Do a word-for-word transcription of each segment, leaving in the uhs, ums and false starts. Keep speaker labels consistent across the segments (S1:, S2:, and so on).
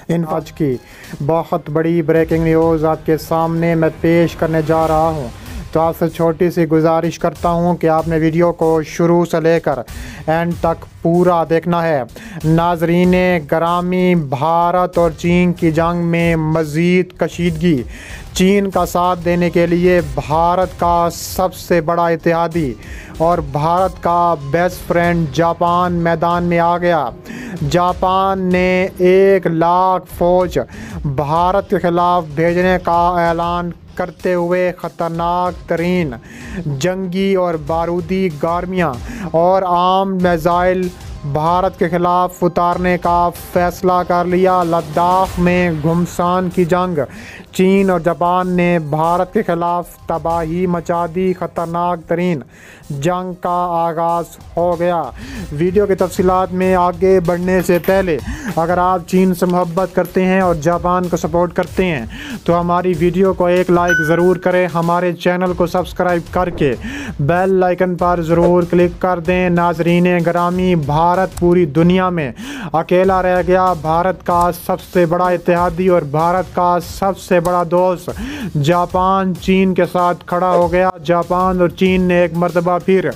S1: इन आज की बहुत बड़ी ब्रेकिंग न्यूज़ आपके सामने मैं पेश करने जा रहा हूं। तो आपसे छोटी सी गुजारिश करता हूं कि आपने वीडियो को शुरू से लेकर एंड तक पूरा देखना है। नाजरीन ग्रामी, भारत और चीन की जंग में मज़ीद कशीदगी। चीन का साथ देने के लिए भारत का सबसे बड़ा इत्तेहादी और भारत का बेस्ट फ्रेंड जापान मैदान में आ गया। जापान ने एक लाख फौज भारत के खिलाफ भेजने का ऐलान करते हुए ख़तरनाक तरीन जंगी और बारूदी गारमियाँ और आम मिसाइल भारत के ख़िलाफ़ उतारने का फ़ैसला कर लिया। लद्दाख में घुमसान की जंग, चीन और जापान ने भारत के ख़िलाफ़ तबाही मचा दी। ख़तरनाक तरीन जंग का आगाज़ हो गया। वीडियो की तफसीलात में आगे बढ़ने से पहले अगर आप चीन से मोहब्बत करते हैं और जापान को सपोर्ट करते हैं तो हमारी वीडियो को एक लाइक ज़रूर करें। हमारे चैनल को सब्सक्राइब करके बेल आइकन पर ज़रूर क्लिक कर दें। नाजरीन ग्रामी, भारत पूरी दुनिया में अकेला रह गया। भारत का सबसे बड़ा इत्तेहादी और भारत का सबसे बड़ा दोस्त जापान चीन के साथ खड़ा हो गया। जापान और चीन ने एक मर्तबा फिर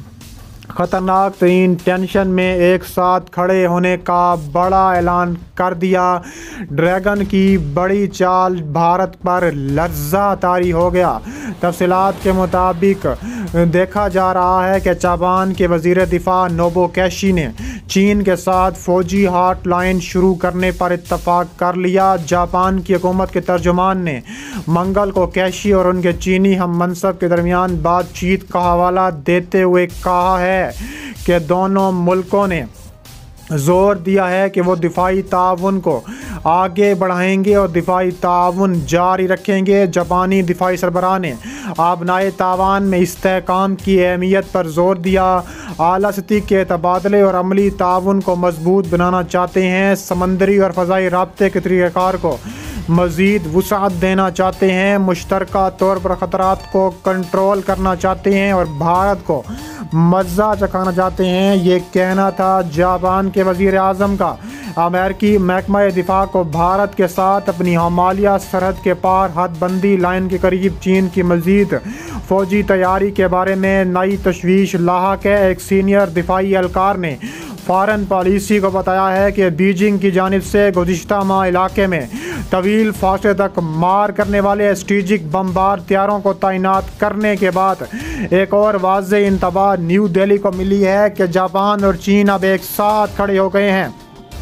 S1: ख़तरनाक तरीन टेंशन में एक साथ खड़े होने का बड़ा ऐलान कर दिया। ड्रैगन की बड़ी चाल भारत पर लर्ज़ा तारी हो गया। तफसीलात के मुताबिक देखा जा रहा है कि जापान के वज़ीर दिफा नोबो कैशी ने चीन के साथ फ़ौजी हॉटलाइन शुरू करने पर इत्तफाक कर लिया। जापान की हुकूमत के तर्जुमान ने मंगल को कैशी और उनके चीनी हम मनसब के दरमियान बातचीत का हवाला देते हुए कहा है कि दोनों मुल्कों ने ज़ोर दिया है कि वो दिफाई ताउन को आगे बढ़ाएंगे और दिफाई ताउन जारी रखेंगे। जापानी दिफाई सरबराह ने आबनाए तावान में इस्तेहकाम की अहमियत पर जोर दिया। आला सतह के तबादले और अमली ताउन को मजबूत बनाना चाहते हैं। समंदरी और फ़ज़ाई राब्ते के तरीक़ाकार को मज़ीद वुसाअत देना चाहते हैं। मुश्तरका तौर पर ख़तरात को कंट्रोल करना चाहते हैं और भारत को मज़ा चखाना चाहते हैं। ये कहना था जापान के वज़ीर आज़म का। अमेरिकी महकमा दिफा को भारत के साथ अपनी हमालिया सरहद के पार हदबंदी लाइन के करीब चीन की मज़ीद फ़ौजी तैयारी के बारे में नई तशवीश लाहक है। एक सीनियर दिफाई एहलकार ने फ़ॉरेन पॉलिसी को बताया है कि बीजिंग की जानिब से गुज़िश्ता माह इलाके में तवील फासले तक मार करने वाले स्ट्रेटेजिक बमबार तैयारों को तैनात करने के बाद एक और वाज़ेह इंतबाह न्यू दिल्ली को मिली है कि जापान और चीन अब एक साथ खड़े हो गए हैं।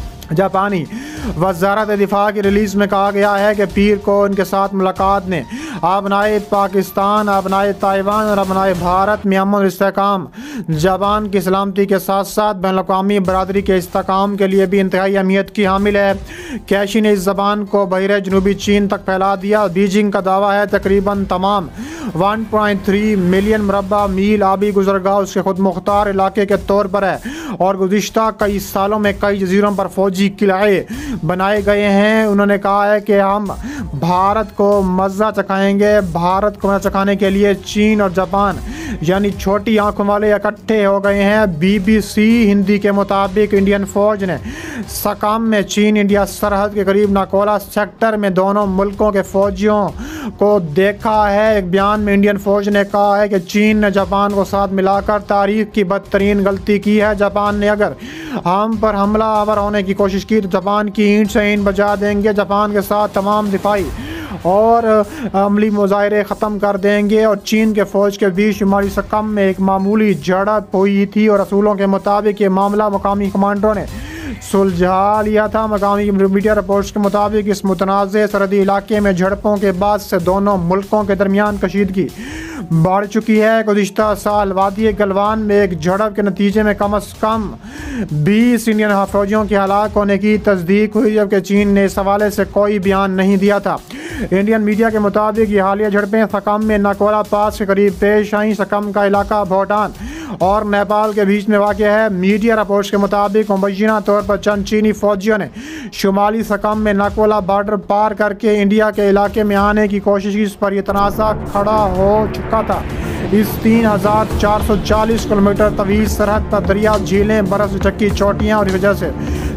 S1: जापानी वज़ारत दिफा की रिलीज़ में कहा गया है कि पीर को उनके साथ मुलाकात ने आबनाए पाकिस्तान, आबनाए ताइवान और आबनाए भारत में अमन और इस्तेहकाम, जापान की सलामती के साथ साथ बैनुल-अक़वामी बरादरी के इस्तेहकाम के लिए भी इंतहाई अहमियत की हामिल है। कैशी ने इस ज़बान को बहरे जनूबी चीन तक फैला दिया। बीजिंग का दावा है तकरीबन तमाम वन पॉइंट थ्री मिलियन मुरबा मील आबी गुजरगाह उसके खुद मुख्तार इलाके के तौर पर है और गुज़िश्ता कई सालों में कई जजीरों पर फौजी किले बनाए गए हैं। उन्होंने कहा है कि हम भारत को मज़ा चखाएंगे। भारत को मज़ा चखाने के लिए चीन और जापान यानी छोटी आंखों वाले इकट्ठे हो गए हैं। बीबीसी हिंदी के मुताबिक इंडियन फ़ौज ने सकाम में चीन इंडिया सरहद के करीब नाकोला सेक्टर में दोनों मुल्कों के फ़ौजियों को देखा है। एक बयान में इंडियन फ़ौज ने कहा है कि चीन ने जापान को साथ मिलाकर तारीख की बदतरीन गलती की है। जापान ने अगर हम पर हमला आवर होने की कोशिश की तो जापान की ईंट से ईंट बजा देंगे। जापान के साथ तमाम दिफाई और अमली मुजाहरे ख़त्म कर देंगे। और चीन के फ़ौज के बीच शुमारी सकम में एक मामूली झड़प हुई थी और असूलों के मुताबिक ये मामला मुकामी कमांडरों ने सुलझा लिया था। मकामी मीडिया रिपोर्ट्स के मुताबिक इस मुतनाज़ सरहदी इलाके में झड़पों के बाद से दोनों मुल्कों के दरमियान कशीदगी बढ़ चुकी है। गुज़िश्ता साल वादी गलवान में एक झड़प के नतीजे में कम अज़ कम बीस इंडियन फौजियों के हलाक होने की तस्दीक हुई, जबकि चीन ने इस हवाले से कोई बयान नहीं दिया था। इंडियन मीडिया के मुताबिक ये हालिया झड़पें सकम में नाकोला पास के करीब पेश आई। सकम का इलाका भूटान और नेपाल के बीच में वाक़ है। मीडिया रिपोर्ट्स के मुताबिक मुबैना तौर पर चंद चीनी फौजियों ने शुमाली सकम में नाकोला बॉर्डर पार करके इंडिया के इलाके में आने की कोशिश की, इस पर यह तनाज़ा खड़ा हो चुका था। इस तीन हज़ार चार सौ चालीस किलोमीटर तवील सरहद पर दरिया, झीलें, बर्फ से ढकी चोटियाँ और इस वजह से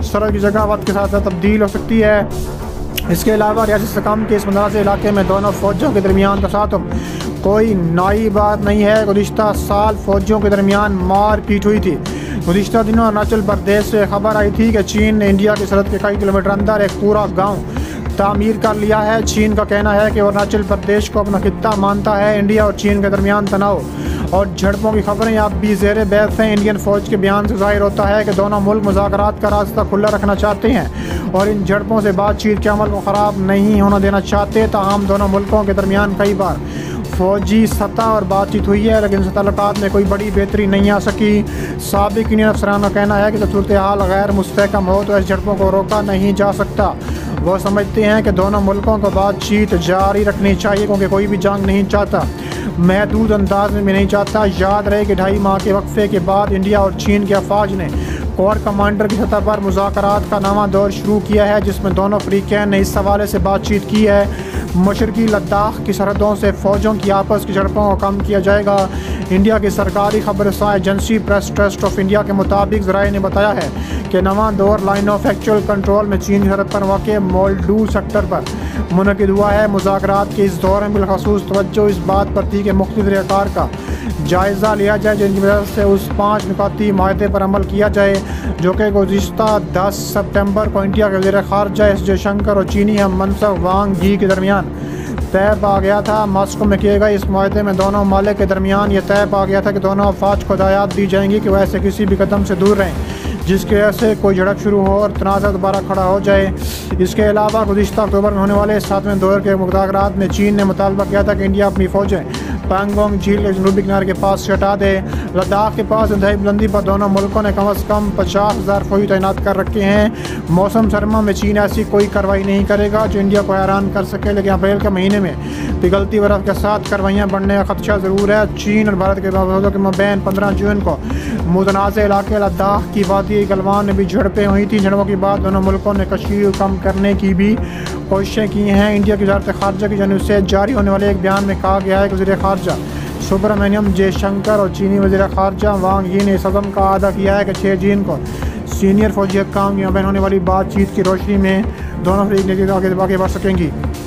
S1: सरहद की जगह वक्त के साथ साथ तब्दील हो सकती है। इसके अलावा रियासत इस्तेहकाम के इस मुतनाज़ इलाके में दोनों फ़ौजों के दरमियान तसातुम कोई नई बात नहीं है। गुज़िश्ता साल फ़ौजों के दरमियान मार पीट हुई थी। गुज़िश्ता दिनों अरुणाचल प्रदेश से खबर आई थी कि चीन ने इंडिया की सरहद के कई किलोमीटर अंदर एक पूरा गाँव तामीर कर लिया है। चीन का कहना है कि अरुणाचल प्रदेश को अपना खित्ता मानता है। इंडिया और चीन के दरमियान तनाव और झड़पों की खबरें अब भी ज़ेर बहस हैं। इंडियन फ़ौज के बयान से ज़ाहिर होता है कि दोनों मुल्क मुज़ाकरात का रास्ता खुला रखना चाहते हैं और इन झड़पों से बातचीत के अमल को ख़राब नहीं होना देना चाहते। ताहम दोनों मुल्कों के दरमियान कई बार फ़ौजी सतह और बातचीत हुई है, लेकिन तल्लुकात में कोई बड़ी बेहतरी नहीं आ सकी। साबिक इंडियन अफसरान का कहना है कि जब सूरत हाल गैर मुस्तहकम हो तो इस झड़पों को रोका नहीं जा सकता। वो समझते हैं कि दोनों मुल्कों को बातचीत जारी रखनी चाहिए, क्योंकि कोई भी जंग नहीं चाहता, महदूद अंदाज में भी नहीं चाहता। याद रहे कि ढाई माह के वक्फे के बाद इंडिया और चीन के अफवाज ने कोर कमांडर की सतह पर मुज़ाकरात का नवा दौर शुरू किया है, जिसमें दोनों फ़रीक़ैन ने इस हवाले से बातचीत की है। मशरक़ी लद्दाख की सरहदों से फ़ौजों की आपस की झड़पों को कम किया जाएगा। इंडिया की सरकारी खबरसां agency Press Trust of India के मुताबिक ज़राए ने बताया है कि नवा दौर लाइन ऑफ एक्चुअल कंट्रोल में चीन की सरहद पर वाक़ मोल्डू सेक्टर पर मुनक़िद हुआ है। मुज़ाकरात के इस दौर में बिलख़सूस तवज्जो इस बात पर थी कि मुख्तलिफ़ रकार का जायज़ा लिया जाए, जिनकी वजह से उस पाँच नुकाती माहदे पर अमल किया जाए जो कि गुज़िश्ता दस सितंबर को इंडिया के वज़ीर ख़ारजा एस जयशंकर और चीनी हम मनसब वांग यी के दरमियान तय पा गया था। मास्को में किए गए इस माहदे में दोनों ममालिक के दरमियान ये तय पा गया था कि दोनों अफवाज को हिदायत दी जाएंगी कि वह ऐसे किसी भी कदम से दूर रहें जिसकी वजह से कोई झड़प शुरू हो और तनाज़ा दोबारा खड़ा हो जाए। इसके अलावा गुज़िश्ता अक्टूबर में होने वाले सातवें दौर के मुज़ाकरात में चीन ने मुतालबा किया था कि इंडिया अपनी फ़ौजें पैंगोंग झील के जनूबी किनारे के पास से हटा दे। लद्दाख के पास इंतहाई बुलंदी पर दोनों मुल्कों ने कम अज़ कम पचास हज़ार फौजी तैनात कर रखे हैं। मौसम सरमा में चीन ऐसी कोई कार्रवाई नहीं करेगा जो इंडिया को हैरान कर सके, लेकिन अप्रैल के महीने में पिघलती बर्फ़ के साथ कार्रवाइयाँ बढ़ने का खदशा ज़रूर है। चीन और भारत के बावजूद के मबैन पंद्रह जून को मुतनाज़ इलाके लद्दाख की वादी गलवान में भी झड़पें हुई थी। झड़पों के बाद दोनों मुल्कों ने कशीर कम करने की भी कोशिशें की हैं। इंडिया की वज़ारत ख़ारजा की जानिब से जारी होने वाले एक बयान में कहा गया है कि वज़ीर ख़ारजा सुब्रमण्यम जयशंकर और चीनी वज़ीर ख़ारजा वांग यी ने इस अज़म का अदा किया है कि छः जून को सीनियर फौजी हकाम के मबैन होने वाली बातचीत की रोशनी में दोनों फरीक आगे आगे बढ़ सकेंगी।